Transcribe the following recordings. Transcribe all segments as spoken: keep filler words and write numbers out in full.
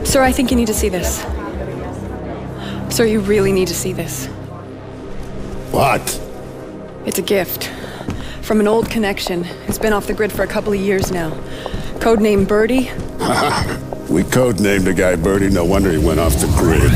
Sir, I think you need to see this. Sir, you really need to see this. What? It's a gift. From an old connection. It's been off the grid for a couple of years now. Codename Birdie. We codenamed the guy Birdie, no wonder he went off the grid.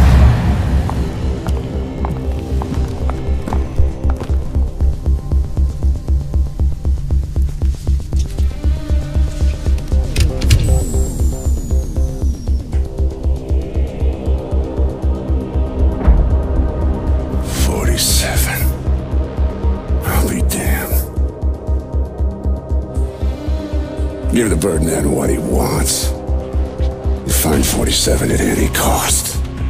Give the Birdman what he wants. You find forty-seven at any cost.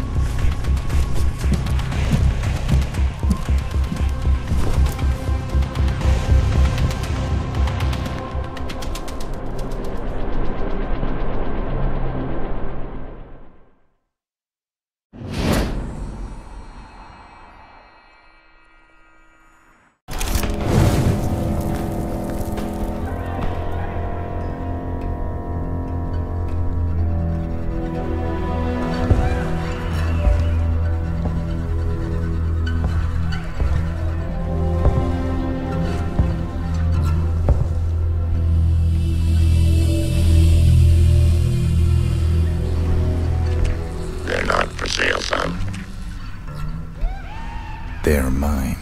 They're mine.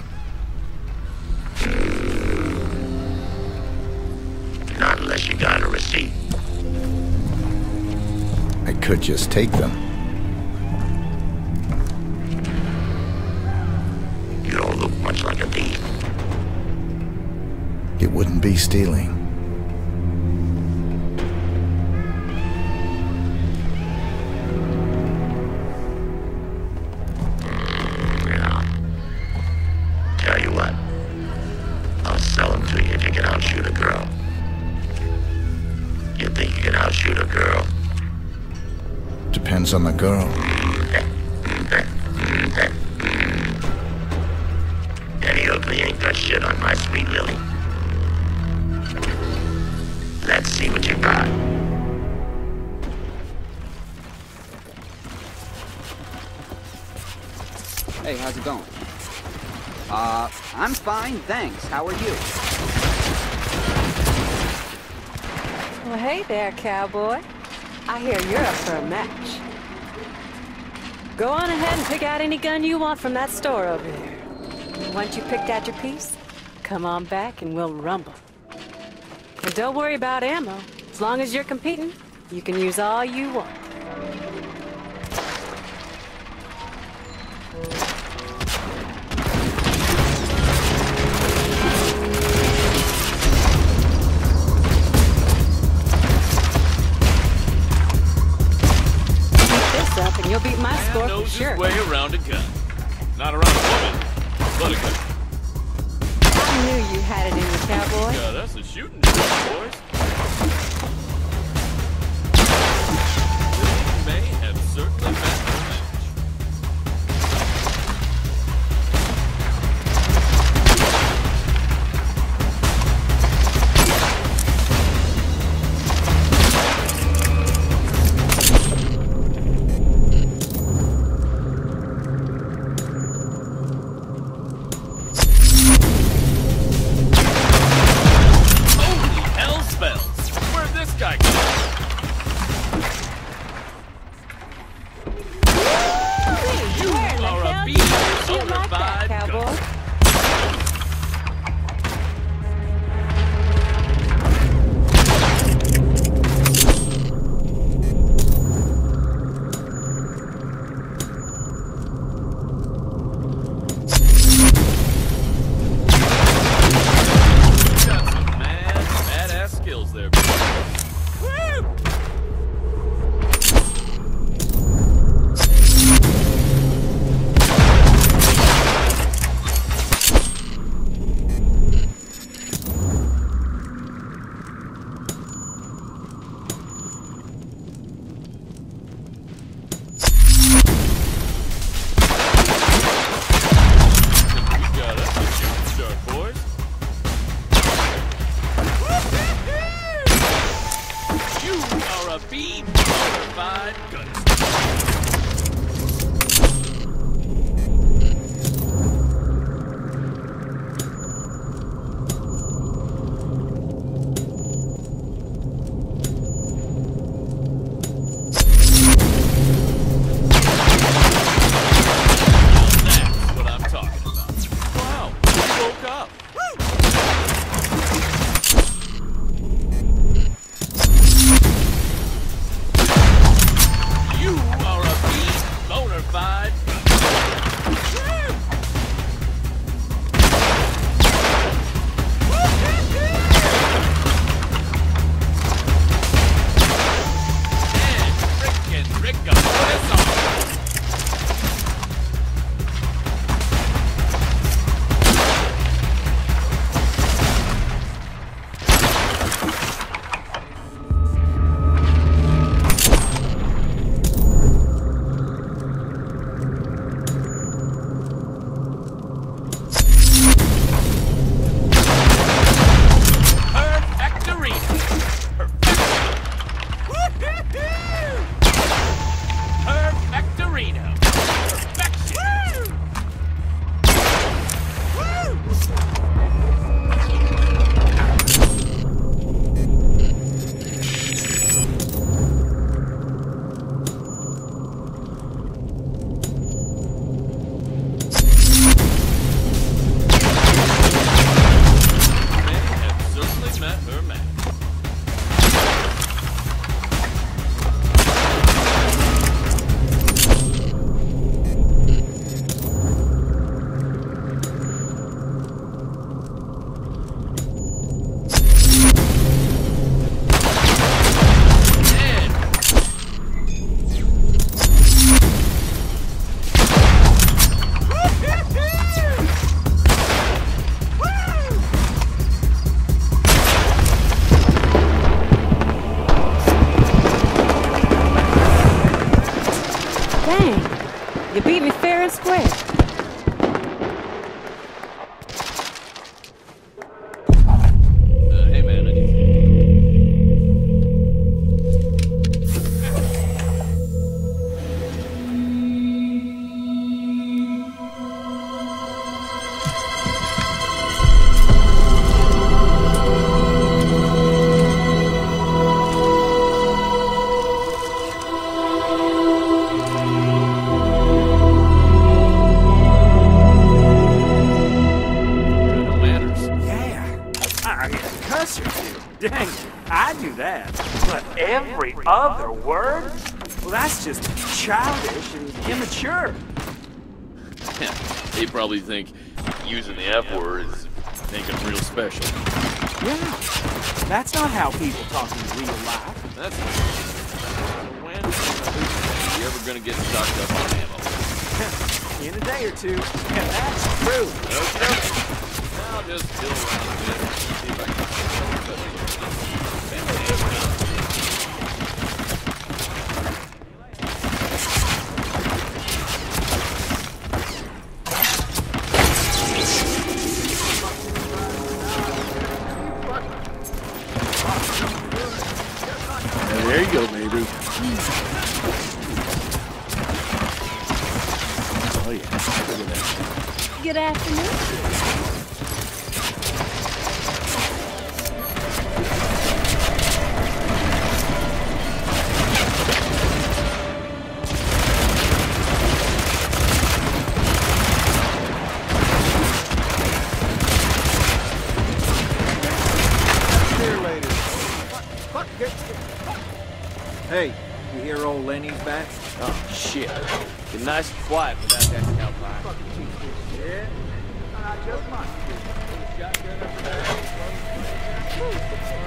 Not unless you got a receipt. I could just take them. You don't look much like a thief. It wouldn't be stealing. Depends on the girl. Any ugly ain't got shit on my sweet Lily. Let's see what you got. Hey, how's it going? Uh, I'm fine, thanks. How are you? Well, hey there, cowboy. I hear you're up for a match. Go on ahead and pick out any gun you want from that store over there. Once you picked out your piece, come on back and we'll rumble. And don't worry about ammo. As long as you're competing, you can use all you want. Up and you'll beat my Man score knows for sure. his way around a gun. Not around a woman, but a gun. I knew you had it in you, cowboy. Got us a shooting range, boys. This may have certainly met the match. a B-certified gunster. You beat me fair and square. Uh, hey man, I need... Dang, I do that. But every other word? Well, that's just childish and immature. They probably think using the F word is making them real special. Yeah, that's not how people talk in real life. That's when are you ever gonna get stocked up on ammo? In a day or two, and that's true. Okay, okay. I'll just chill around a bit. See if I can There you go, baby. Oh yeah, look at that. Good afternoon. Hey, you hear old Lenny's back? Oh, shit. Been nice and quiet without that cowpie. Fucking piece of shit. I just must be. Shotgun up there.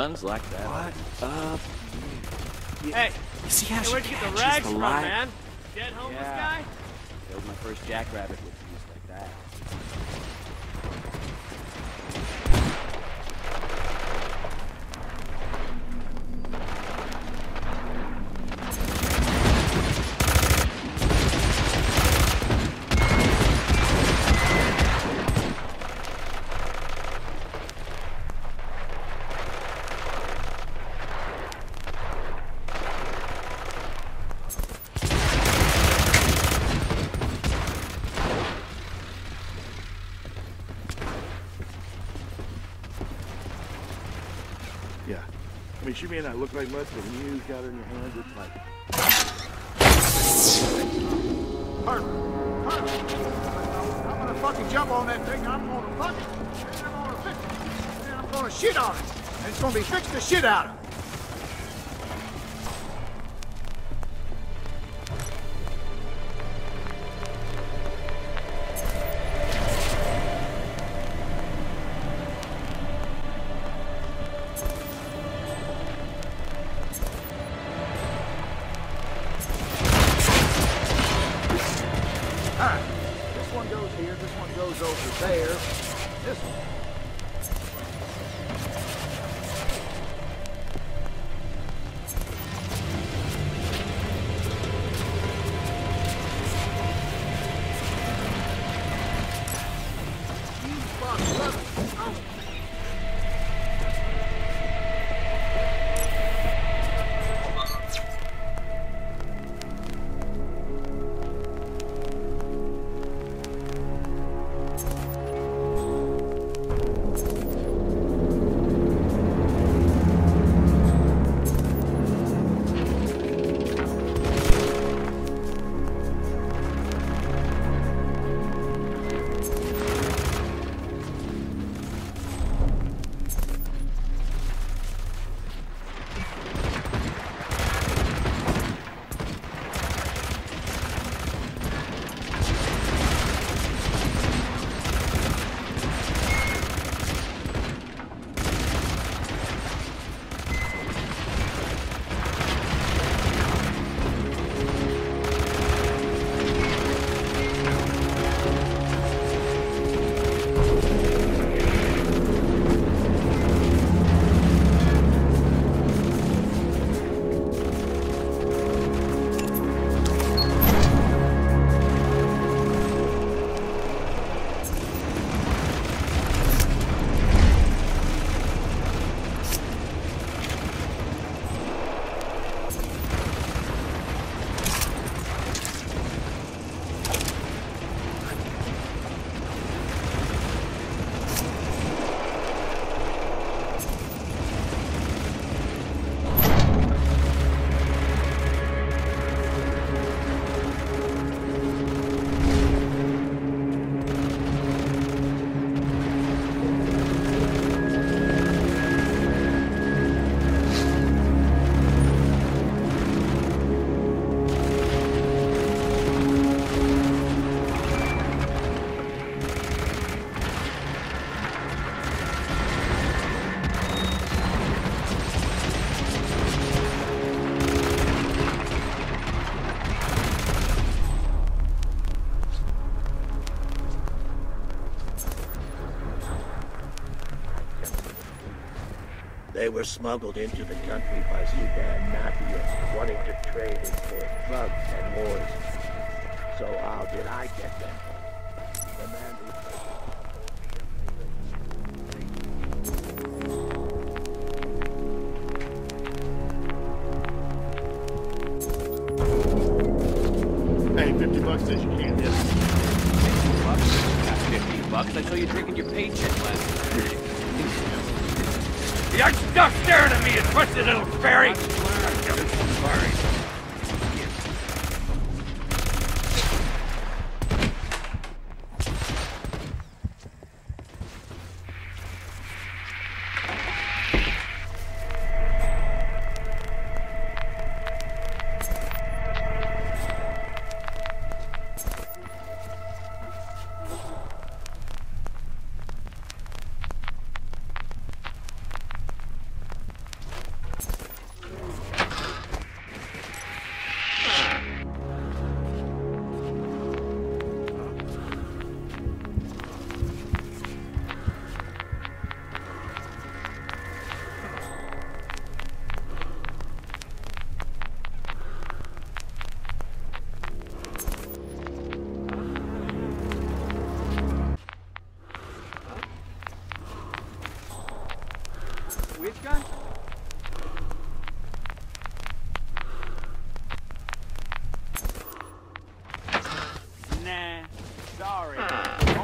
Guns like that. What up? Hey, You see how hey, she where'd you get the catches rags the from, light? man? Dead homeless Yeah. guy? That was my first jackrabbit with views like that. Yeah. I mean, she may not look like much, but when you got her in your hands, it's like... Hurt. Hurt. I'm gonna fucking jump on that thing. I'm gonna fuck it. And I'm gonna fix it. And I'm gonna shit on it. And it's gonna be fixed the shit out of it. Alright, this one goes here, this one goes over there, this one. You fuck, love it. Oh. They were smuggled into the country by Sudan Mafia wanting to trade it for drugs and wars. So how did I get them? The man who... Hey, fifty bucks says you can't hit it. fifty bucks? I saw you drinking your paycheck last night. You're stuck staring at me, you twisted little fairy! Sorry.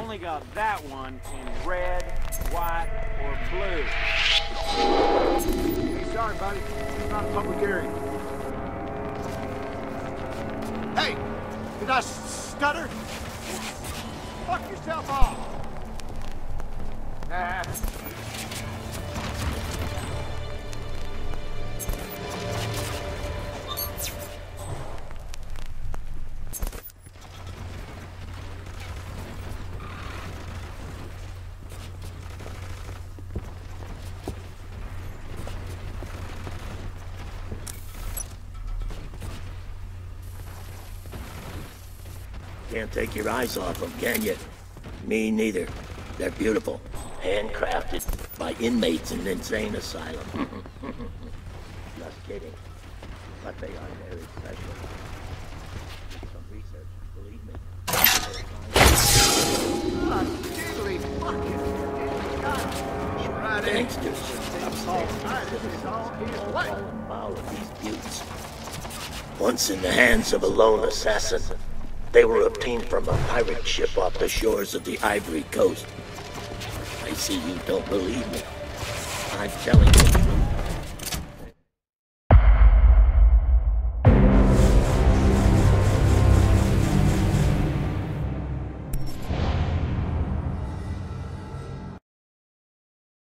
only got that one in red, white, or blue. Hey, sorry, buddy. It's not a public area. Hey! Did I stutter? Fuck yourself off! Nah. Can't take your eyes off them, can you? Me neither. They're beautiful. Handcrafted by inmates in an insane asylum. Just kidding. But they are very special. Some research, believe me. Ah, diddly fucking God. Gangsters. All right, this is all his way. Foul of these buttes. Once in the hands of a lone assassin, they were obtained from a pirate ship off the shores of the Ivory Coast. I see you don't believe me. I'm telling you.